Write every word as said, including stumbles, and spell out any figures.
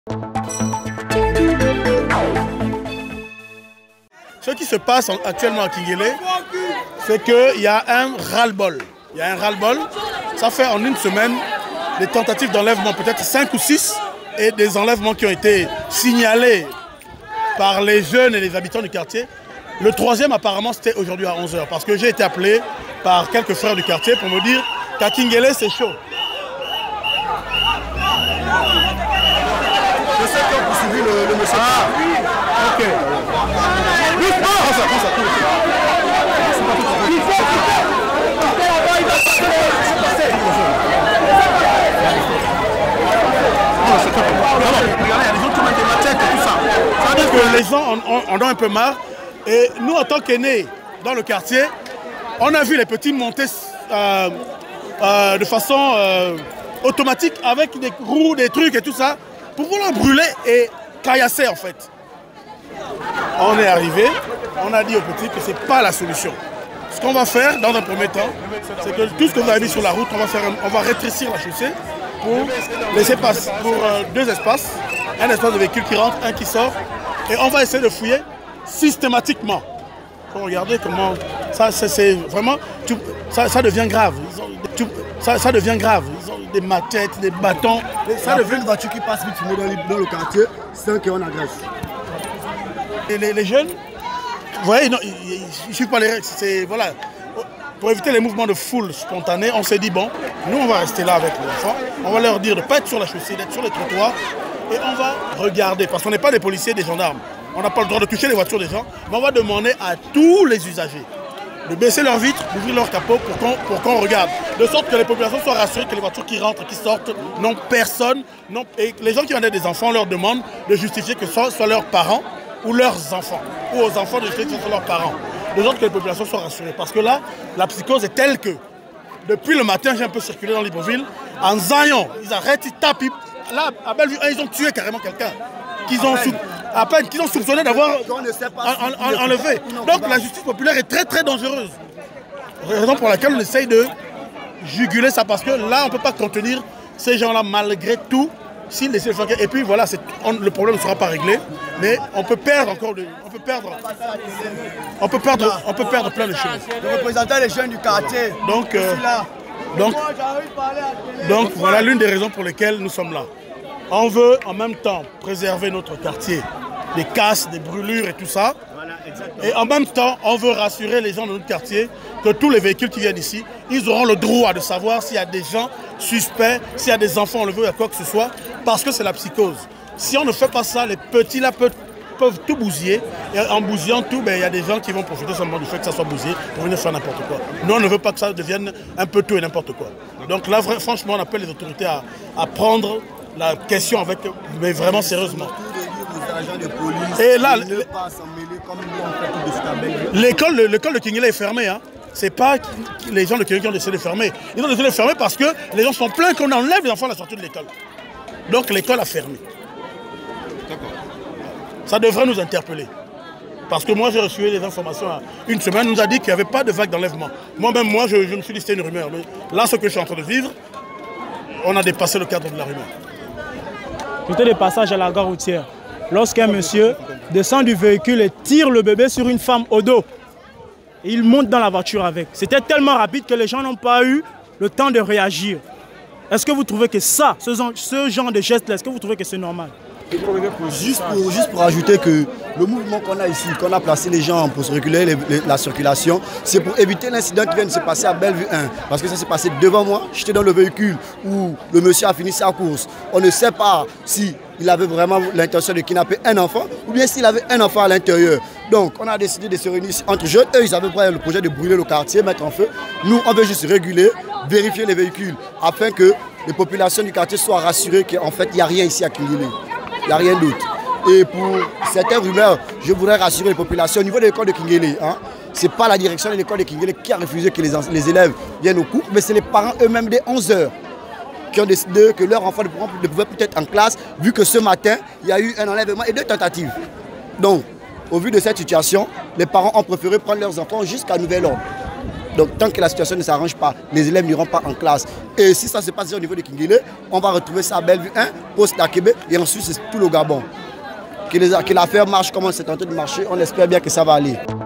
Ce qui se passe actuellement à Kingélé, c'est qu'il y a un ras-le-bol. Il y a un ras-le-bol. Ça fait en une semaine des tentatives d'enlèvement, peut-être cinq ou six, et des enlèvements qui ont été signalés par les jeunes et les habitants du quartier. Le troisième, apparemment, c'était aujourd'hui à onze heures, parce que j'ai été appelé par quelques frères du quartier pour me dire qu'à Kingélé, c'est chaud. Je sais que vous suivez le, le monsieur. Ah, ok. Prends ça, prends ça. Ça veut dire que les gens en, en ont un peu marre. Et nous, en tant qu'aînés dans le quartier, on a vu les petits monter euh, euh, de façon euh, automatique avec des roues, des trucs et tout ça, pour vouloir brûler et caillasser en fait. On est arrivé, on a dit aux petits que ce n'est pas la solution. Ce qu'on va faire dans un premier temps, c'est que tout ce que vous avez mis sur la route, on va, faire, on va rétrécir la chaussée pour laisser passer pour euh, deux espaces, un espace de véhicule qui rentre, un qui sort, et on va essayer de fouiller systématiquement. Pour regarder comment ça, c'est vraiment, tu, ça, ça devient grave. Ils ont, tu, ça, ça devient grave. Ils ont des machettes, des bâtons. Ça devient une voiture qui passe vite dans le, dans le quartier sans qu'on agresse. Et les, les jeunes, vous voyez, non, ils ne suivent pas les règles. Voilà. Pour éviter les mouvements de foule spontanés, on s'est dit, bon, nous on va rester là avec les enfants, on va leur dire de ne pas être sur la chaussée, d'être sur les trottoirs, et on va regarder, parce qu'on n'est pas des policiers, des gendarmes. On n'a pas le droit de toucher les voitures des gens, mais on va demander à tous les usagers de baisser leurs vitres, d'ouvrir leur capot pour qu'on pour qu'on regarde. De sorte que les populations soient rassurées que les voitures qui rentrent, qui sortent, n'ont personne. Non, et les gens qui ont des enfants, on leur demande de justifier que ce soit, soit leurs parents ou leurs enfants, ou aux enfants de justifier que ce soit leurs parents. De sorte que les populations soient rassurées. Parce que là, la psychose est telle que, depuis le matin, j'ai un peu circulé dans Libreville, en Zayon, ils arrêtent, ils tapent. Ils, là, à Bellevue, ils ont tué carrément quelqu'un. Qu'ils ont, sou, à peine qu'ils ont soupçonné d'avoir en, en, enlevé. Donc la justice populaire est très très dangereuse. Raison pour laquelle on essaye de juguler ça, parce que là, on ne peut pas contenir ces gens-là malgré tout. S'ils laissent le faire. Et puis voilà, on, le problème ne sera pas réglé, mais on peut perdre encore de, on peut perdre, on peut perdre, on peut perdre plein de choses. Le représentant des jeunes du quartier. Donc, euh, donc, donc voilà l'une des raisons pour lesquelles nous sommes là. On veut en même temps préserver notre quartier des casses, des brûlures et tout ça. Et en même temps, on veut rassurer les gens de notre quartier que tous les véhicules qui viennent ici, ils auront le droit de savoir s'il y a des gens suspects, s'il y a des enfants enlevés à quoi que ce soit, parce que c'est la psychose. Si on ne fait pas ça, les petits là peuvent, peuvent tout bousiller. Et en bousillant tout, ben, il y a des gens qui vont profiter seulement du fait que ça soit bousillé pour venir faire n'importe quoi. Nous, on ne veut pas que ça devienne un peu tout et n'importe quoi. Donc là, franchement, on appelle les autorités à, à prendre la question avec, mais vraiment sérieusement. Et là, l'école de Kingélé est fermée. Hein. C'est pas les gens de Kingélé qui ont décidé de fermer. Ils ont décidé de fermer parce que les gens sont pleins qu'on enlève les enfants à la sortie de l'école. Donc l'école a fermé. Ça devrait nous interpeller. Parce que moi j'ai reçu les informations une semaine, on nous a dit qu'il n'y avait pas de vague d'enlèvement. Moi-même, moi, je, je me suis dit c'était une rumeur. Mais là, ce que je suis en train de vivre, on a dépassé le cadre de la rumeur. J'étais de passage à la gare routière, lorsqu'un monsieur descend du véhicule et tire le bébé sur une femme au dos. Et il monte dans la voiture avec. C'était tellement rapide que les gens n'ont pas eu le temps de réagir. Est-ce que vous trouvez que ça, ce genre, ce genre de geste-là, est-ce que vous trouvez que c'est normal? Juste pour, juste pour ajouter que le mouvement qu'on a ici, qu'on a placé les gens pour se réguler les, les, la circulation, c'est pour éviter l'incident qui vient de se passer à Bellevue un. Parce que ça s'est passé devant moi, j'étais dans le véhicule où le monsieur a fini sa course. On ne sait pas si il avait vraiment l'intention de kidnapper un enfant ou bien s'il avait un enfant à l'intérieur. Donc on a décidé de se réunir entre jeunes. Eux, ils avaient le projet de brûler le quartier, mettre en feu. Nous, on veut juste réguler, vérifier les véhicules afin que les populations du quartier soient rassurées qu'en fait, il n'y a rien ici à Kingélé. Il n'y a rien d'autre. Et pour certaines rumeurs, je voudrais rassurer les populations au niveau de l'école de Kingélé. Hein, ce n'est pas la direction de l'école de Kingélé qui a refusé que les, les élèves viennent au cours, mais c'est les parents eux-mêmes dès onze heures qui ont décidé que leur enfant ne pouvait plus être en classe, vu que ce matin, il y a eu un enlèvement et deux tentatives. Donc, au vu de cette situation, les parents ont préféré prendre leurs enfants jusqu'à nouvel ordre. Donc, Donc tant que la situation ne s'arrange pas, les élèves n'iront pas en classe. Et si ça se passe au niveau de Kingile, on va retrouver ça à Bellevue un, poste d'Akébé, et ensuite c'est tout le Gabon. Que l'affaire marche comme c'est en train de marcher, on espère bien que ça va aller.